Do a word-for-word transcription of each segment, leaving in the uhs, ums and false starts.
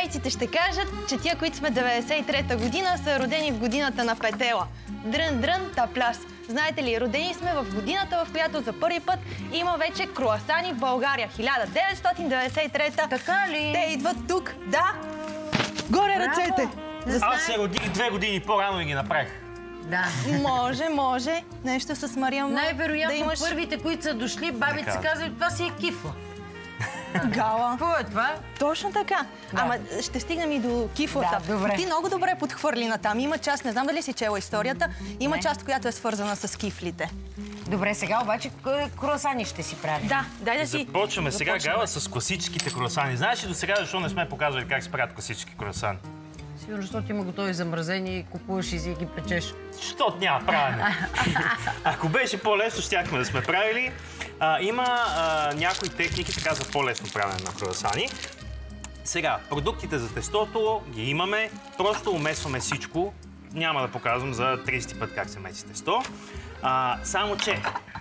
китайците ще кажат, че тия, които сме деветдесет и трета година, са родени в годината на петела. Дрън-дрън, тапляс. Знаете ли, родени сме в годината, в която за първи път има вече круасани в България. хиляда деветстотин деветдесет и трета. Така ли? Те идват тук. Да. Горе ръцете. Аз се родих две години по-рано и ги направих. Да. Може, може. Нещо с Мариам. Най-вероятно да имаш... първите, които са дошли, бабите си казват, това си е кифла. Гала. Какво е това? Точно така. Да. Ама ще стигнем и до кифлата. Да, добре. Ти много добре подхвърли натам. Има част, не знам дали си чела историята, има не. част, която е свързана с кифлите. Добре, сега обаче круасани ще си правим. Да, дай да си... Започваме сега, Гала, с класическите круасани. Знаеш ли до сега защо не сме показвали как се правят класически круасани? Сигурно, защото има готови замразени, купуваш и си ги печеш. Защото няма правене. Ако беше по-лесно, щяхме да сме правили. А, има а, някои техники така за по-лесно правене на круасани. Сега, продуктите за тестото ги имаме. Просто умесваме всичко. Няма да показвам за тридесети път как се меси тесто. А, само, че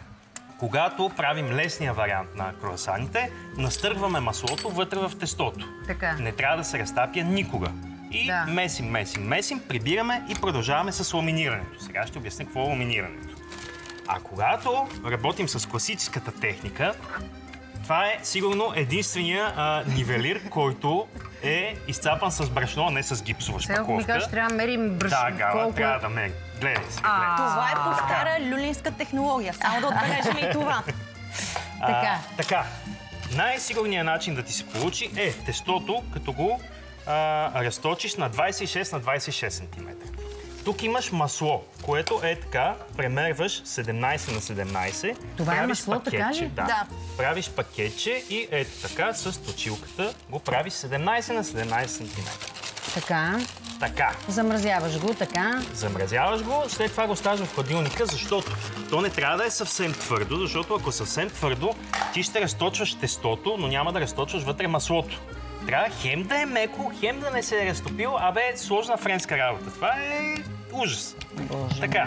когато правим лесния вариант на круасаните, настъргваме маслото вътре в тестото. Така. Не трябва да се разтапя никога. И да. месим, месим, месим, прибираме и продължаваме с ламинирането. Сега ще обясня какво е ламинирането. А когато работим с класическата техника, това е сигурно единствения а, нивелир, който е изцапан с брашно, а не с гипсова шпакловка. Сега, ако ми кажеш, трябва да мерим брашно. Да, Гала, колко... трябва да мерим. Гледай се, гледай. Това е по стара люлинска технология. Само да отбележим и това. А, така. Така. Най-сигурният начин да ти се получи е тестото, като го а, разточиш на двадесет и шест на двадесет и шест сантиметра. Тук имаш масло, което е така, премерваш седемнадесет на седемнадесет. Това е масло, пакетче, така ли? Да. Да. Правиш пакетче и ето така с точилката го правиш седемнадесет на седемнадесет сантиметра. Така. Така. Замразяваш го, така. Замразяваш го, след това го ставаш в хладилника, защото то не трябва да е съвсем твърдо, защото ако съвсем твърдо, ти ще разточваш тестото, но няма да разточваш вътре маслото. Трябва хем да е меко, хем да не се е разтопило, абе е сложна френска работа. Това е ужас. Боже. Така.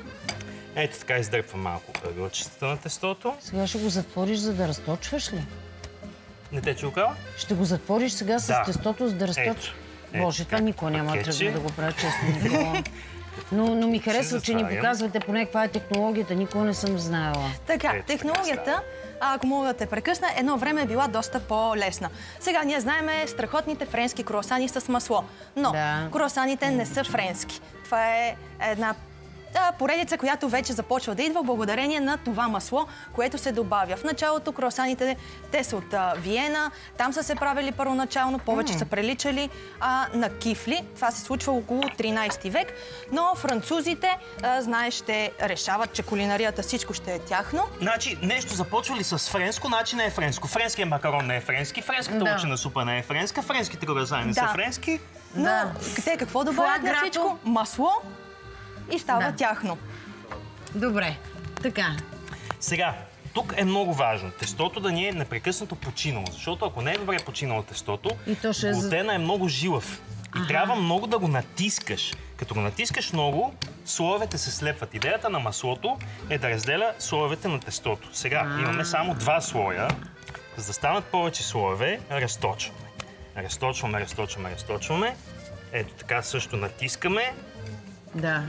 Ето така издърпвам малко кръгълчетата на тестото. Сега ще го затвориш, за да разточваш ли? Не те чукала? Ще го затвориш сега с Да. тестото, за да разточваш? Ето. Боже, това никога няма да тръгне да го правя, честно, Никола. Но, но ми харесва, че ни показвате поне каква е технологията. Никога не съм знаела. Така, Ето, технологията, ако мога да те прекъсна, едно време е била доста по-лесна. Сега ние знаеме страхотните френски круасани с масло. Но Да. круасаните не са френски. Това е една Да, поредица, която вече започва да идва благодарение на това масло, което се добавя. В началото круасаните, те са от а, Виена, там са се правили първоначално, повече mm. са приличали а, на кифли. Това се случва около тринадесети век, но французите, а, знаеш, ще решават, че кулинарията всичко ще е тяхно. Значи, нещо започва ли с френско, значи не е френско. Френският макарон не е френски, френската Да. лучена супа не е френска, френските круасани не Да. са френски. Но Да. те какво добавят на Флаграто. всичко? Масло и става Да. тяхно. Добре, така. Сега, тук е много важно тестото да ни е непрекъснато починало, защото ако не е добре починало тестото, И то ще е за- глутена е много жилав. И трябва много да го натискаш. Като го натискаш много, слоевете се слепват. Идеята на маслото е да разделя слоевете на тестото. Сега имаме само два слоя. За да станат повече слоеве, разточваме. Разточваме, разточваме, разточваме. Ето така също натискаме, Да.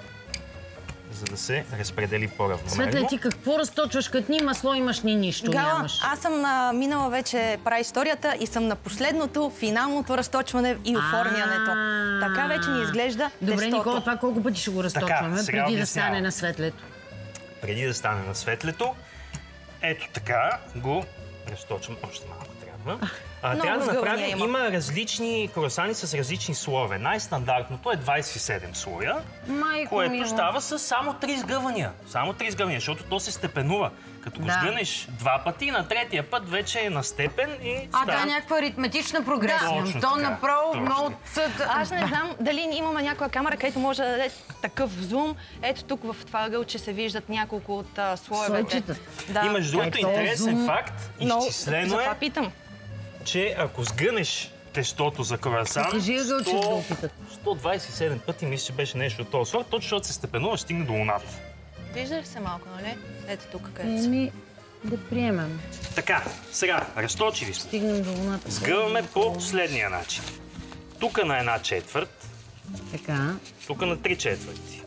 за да се разпредели по-равномерно. Светле, ти какво разточваш, като ни масло имаш, ни нищо Гала, нямаш. аз съм а, минала вече праисторията и съм на последното, финалното разточване и оформянето. Така вече ни изглежда Добре, тестото. Никола, това колко пъти ще го разточваме, сега преди да обяснявам. стане на светлето? Преди да стане на светлето, ето така го разточвам. Още малко трябва. А, много трябва да сгъвания направим, има. има различни круасани с различни слоеве. Най-стандартното е двадесет и седем слоя, Майко което мила. става с само три сгъвания. Само три сгъвания, защото то се степенува. Като го Да. сгънеш два пъти, на третия път вече е на степен и А, става. да, някаква аритметична прогресия. Точно То така, направо точно. много... Аз не знам дали имаме някоя камера, където може да даде такъв зум. Ето тук в това ъгълче се виждат няколко от а, слоевете. Слойчета. Да. И между другото, Ето, интересен зум. факт, Но изчислено за е, това питам. че ако сгънеш тестото за круасан, Кажи ъгълче да опитат. сто двадесет и седем пъти, мисля, че беше нещо от този сорт, точно защото се степенува, стигне до луната. Вижда ли се малко, нали? Ето тук където са. Еми, да приемем. Така, сега, разточили сме. Стигнем до луната. Сгъваме по следния начин. тук на една четвърт. Така. Тук на три четвърти.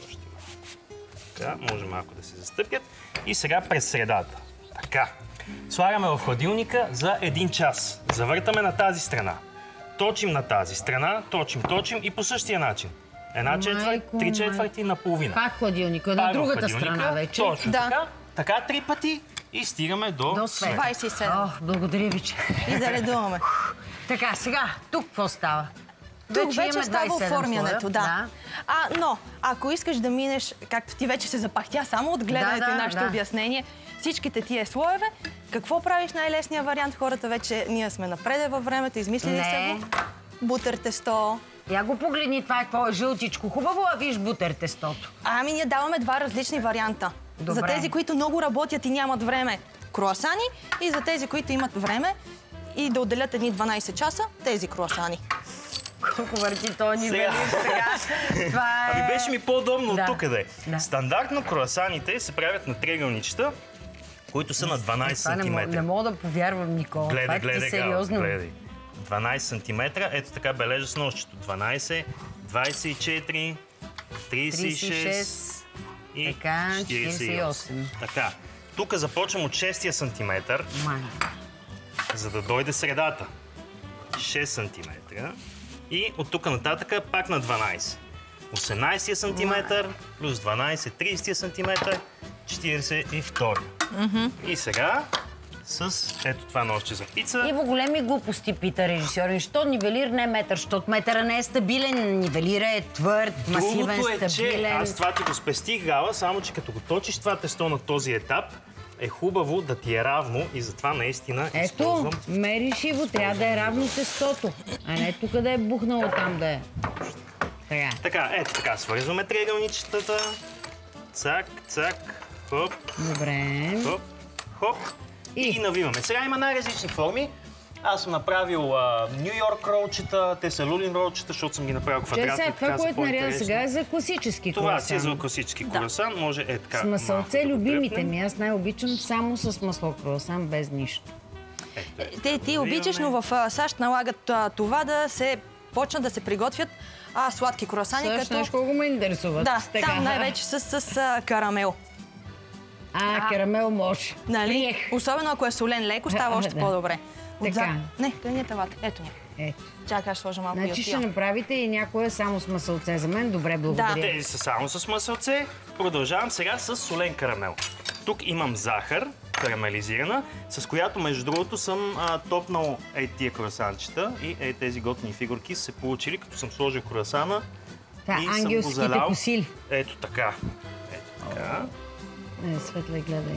Така, може малко да се застъпят. И сега през средата. Така. Слагаме в хладилника за един час. Завъртаме на тази страна. Точим на тази страна, точим, точим и по същия начин. Една четвърт, три четвърти, наполовина. Пак хладилника, на другата страна вече. Точно да. така. Така три пъти и стигаме до, до свет. двайсет и седем. О, благодаря ви, че. И да редуваме. Така, сега, тук какво става? Тук вече, вече става оформянето, да. да. А, но, ако искаш да минеш, както ти вече се запахтя само от гледането да, да, и нашето да. обяснение, всичките тия слоеве, какво правиш най-лесния вариант? Хората вече, ние сме напреде във времето, измислили Не. са го. Бутер тесто. Я го погледни, това е какво е жълтичко. Хубаво, а виж бутер тестото. Ами ние даваме два различни варианта. Добре. За тези, които много работят и нямат време, круасани, и за тези, които имат време и да отделят едни дванайсет часа, тези круасани. Колко върти то ни Сега. сега. Това е... Ами беше ми по-удобно Да. от тук да е. Да. Стандартно круасаните се правят на триъгълничета, които са на дванайсет Това не, мога, сантиметра. не мога да повярвам, Никола. Гледай, това е гледай, ти Гал, сериозно. гледай. дванайсет сантиметра, ето така бележа с нощчето. дванайсет, двайсет и четири, трийсет и шест и така, четирийсет и осем. четирийсет и осем. Така, тук започвам от шестия сантиметър, Май. за да дойде средата. шест сантиметра. И от тук нататък пак на дванайсет. осемнайсетия сантиметър плюс дванайсет, трийсетия сантиметър, четирийсет и втори. Mm-hmm. И сега с ето това ножче за пица. Иво, големи глупости пита режисьор. Що нивелир не е метър? Защото метъра не е стабилен, нивелира е твърд, масивен, Другото е, стабилен. че аз това ти го спестих, Гала, само че като го точиш това тесто на този етап, е хубаво да ти е равно и затова наистина Ето, използвам. мериш, Иво, трябва да е равно тестото, а не тук да е бухнало там да е. Така. Така, ето така, свързваме триъгълничетата. Цак, цак, хоп, Добре. хоп, хоп. И, И? ги навиваме. Сега има най-различни форми. Аз съм направил Ню Йорк ролчета, те са Люлин ролчета, защото съм ги направил Че квадратни. сега, това, така са което наряда по-интересни. сега е за класически Това круасан. си е за класически круасан. Може е така. С масълце, малко да го любимите дръпнем. ми. Аз най-обичам само с масло круасан, без нищо. Ето, ето, Те, ти навиваме. обичаш, но в а, САЩ налагат а, това да се почнат да се приготвят а, сладки круасани, Също като... нещо, колко ме интересува. Да, Така. там най-вече с, с а, карамел. А, карамел може. Нали? Приех. Особено ако е солен леко, става А, още да. по-добре. Така. Отзад... Не, гледни тавата. Ето. Ето. Чакай, аз ще сложа малко и Значи от ще тия. направите и някоя само с масълце за мен. Добре, благодаря. Тези са само с масълце. Продължавам сега с солен карамел. Тук имам захар, карамелизирана, с която, между другото, съм а, топнал ей тия круасанчета и ей тези готини фигурки са се получили, като съм сложил круасана Та, и съм го ангелските залял. косили. Ето така. Ето така. Не, Светле, гледай.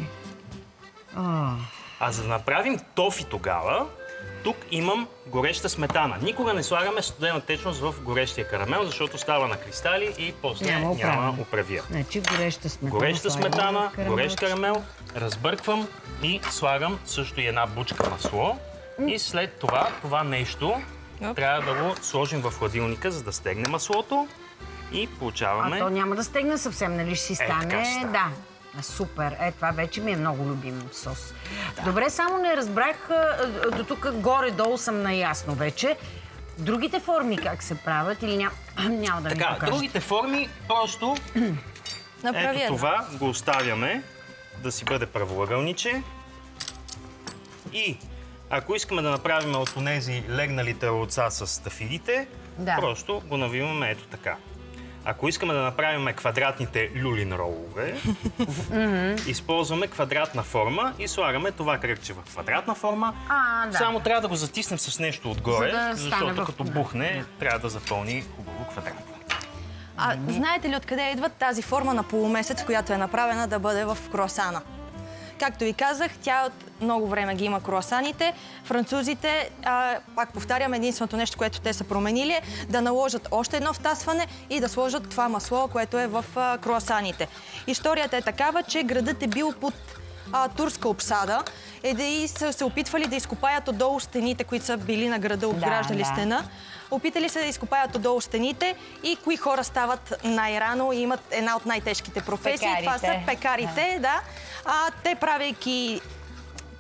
О, А за да направим тофи тогава, тук имам гореща сметана. Никога не слагаме студена течност в горещия карамел, защото става на кристали и после Няма няма, оправа. оправия. значи гореща сметана. Гореща слагаме, сметана, карамелче. горещ карамел, разбърквам и слагам също и една бучка масло. И след това, това нещо Оп. трябва да го сложим в хладилника, за да стегне маслото. И получаваме... А то няма да стегне съвсем, нали ще си Е, така стане? ще стане. Да. А, супер. Е, това вече ми е много любим сос. Добре, само не разбрах, а, до тук горе-долу съм наясно вече. Другите форми как се правят или ням... няма да ми Така, покажете? другите форми просто Направи ето едно. това го оставяме да си бъде правоъгълниче. И ако искаме да направим от онези легналите ролца с стафидите, Да. просто го навиваме ето така. Ако искаме да направим квадратните люлин ролове, използваме квадратна форма и слагаме това кръгче в квадратна форма. А, да. Само трябва да го затиснем с нещо отгоре, За да стане защото в- като да. бухне, трябва да запълни хубаво квадрата. А знаете ли откъде идва тази форма на полумесец, която е направена да бъде в круасана? Както ви казах, тя от много време ги има круасаните. Французите, а, пак повтарям, единственото нещо, което те са променили е да наложат още едно втасване и да сложат това масло, което е в а, круасаните. Историята е такава, че градът е бил под а, турска обсада е да и са се опитвали да изкопаят отдолу стените, които са били на града, обграждали да. стена. Опитали се да изкопаят отдолу стените и кои хора стават най-рано и имат една от най-тежките професии. Това са Пекарите. пекарите, да. А, те правейки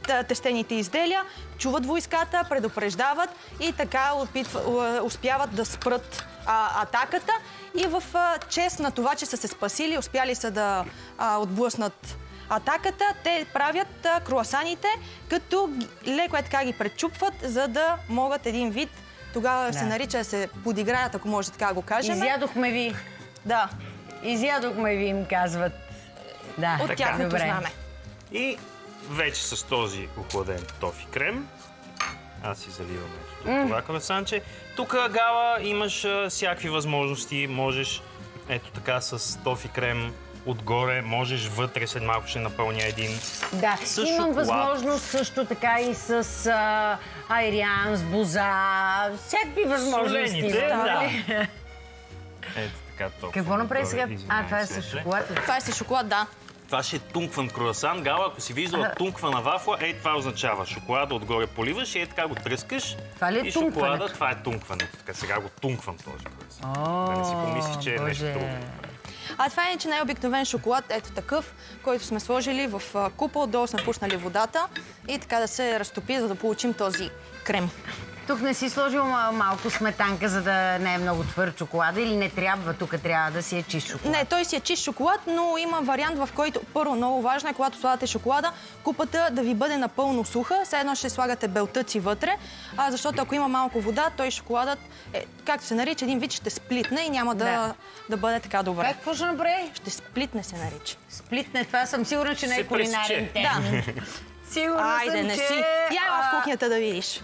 а, тестените изделия, чуват войската, предупреждават и така опитва, успяват да спрат а, атаката. И в а, чест на това, че са се спасили, успяли са да а, отблъснат атаката, те правят а, круасаните, като леко е така ги пречупват, за да могат един вид, тогава да. се нарича да се подиграят, ако може така го кажем. Изядохме ви. Да. Изядохме ви, им казват. Да. От тяхното знаме. И вече с този охладен тофи крем, аз си заливам ето mm. това круасанче. Тук, Гала, имаш а, всякакви възможности. Можеш ето така с тофи крем отгоре, можеш вътре, след малко ще напълня един. Да, с имам шоколад. възможност също така и с а, айриан, с буза, всякакви възможности. Солените, да. Ето така толкова. Какво направи сега? А, това е с свете. шоколад. Това е с шоколад, да. Това ще е тункван круасан. Гала, ако си виждала тунквана вафла, ей това означава. Шоколада отгоре поливаш и е така го тръскаш. Това ли е и тункването? шоколада, това е тункването. Така сега го тунквам този круасан. Да не си помисли, че е нещо друго. А това е, че най-обикновен шоколад, ето такъв, който сме сложили в купа, отдолу сме пуснали водата и така да се разтопи, за да получим този крем. Тук не си сложил малко сметанка, за да не е много твърд шоколада или не трябва? Тук трябва да си е чист шоколад. Не, той си е чист шоколад, но има вариант, в който първо много важно е, когато слагате шоколада, купата да ви бъде напълно суха. Все едно ще слагате белтъци вътре, а, защото ако има малко вода, той шоколадът, е, както се нарича, един вид ще сплитне и няма да, да. да бъде така добре. Как какво ще направи? Ще сплитне се нарича. Сплитне, това съм сигурна, че не е кулинарен термин. Да. Сигурна Айде, съм, не че... си. Я в кухнята да видиш.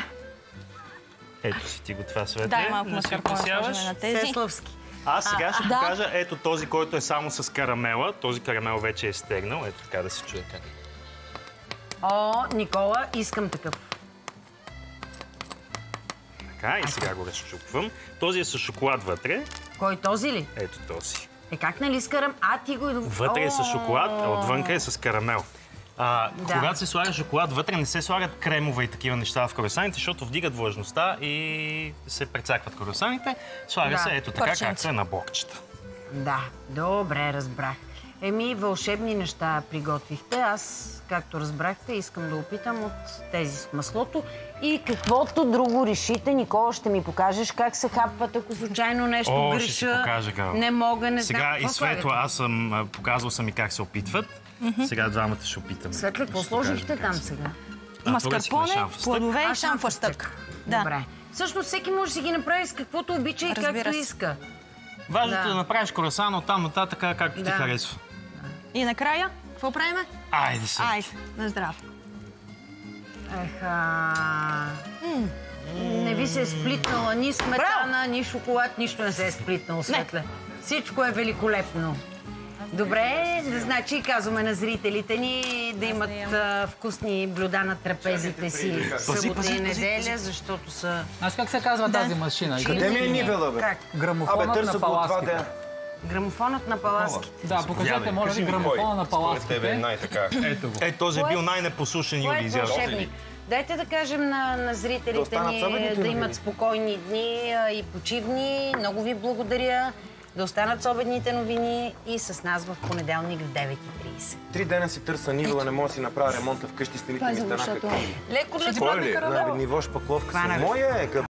Ето си ти го това свете. Дай малко да маскарпоне сложим на тези. Сесловски. Аз сега ще да. покажа ето този, който е само с карамела. Този карамел вече е стегнал. Ето така да се чуе как. О, Никола, искам такъв. Така, и сега го разчупвам. Този е с шоколад вътре. Кой, този ли? Ето този. Е, как нали с карам... А, ти го... Вътре е с шоколад, а отвънка е с карамел. А, Да. Когато се слага шоколад вътре, не се слагат кремове и такива неща в круасаните, защото вдигат влажността и се прецакват круасаните. Слага Да. се ето така, Парченца. както е на блокчета. Да, добре, разбрах. Еми, вълшебни неща приготвихте. Аз, както разбрахте, искам да опитам от тези с маслото. И каквото друго решите, Никола, ще ми покажеш как се хапват, ако случайно нещо О, греша. ще ти покажа, Гал. Не мога, не знам. Сега и Какво Светла, правите? аз съм а, показал съм и как се опитват. Сега двамата ще опитаме. Светле, какво Ще покажа сложихте как там се- сега? А, Маскарпоне, турецки шамфостък. плодове А, и шамфостък. Да. Добре. Всъщност всеки може да си ги направи с каквото обича и Разбира както се. иска. Важното Да. е да направиш круасан от там нататък, както ти Да. харесва. И накрая, какво правиме? Айде се. Айде, на здраво. Еха... Не ви се е сплитнала ни сметана, ни шоколад, нищо не се е сплитнало, Светле. Всичко е великолепно. Добре, значи казваме на зрителите ни да имат а, вкусни блюда на трапезите си събота и неделя, защото са... Знаеш как се казва тази машина? Къде ми е нивела, бе? Как? Абе, Грамофонът търся на го от два паласките. дена. Грамофонът на паласки. Да, покажете, може Кажи ли ми грамофона кой? на Според тебе е паласките? най-така. Ето го. Е, този е Кое- бил най-непослушен Кой Юли е изял. вълшебник? Дайте да кажем на, на Да зрителите останат ни събедните да новини. имат спокойни дни а, и почивни. Много ви благодаря. Да останат собедните новини и с нас в понеделник в девет и трийсет. Три дена си търса нивела, не мога да си направя ремонта вкъщи, стените ми станаха. Леко Кой ли? На ниво шпакловка. Хвана си. го. Моя е.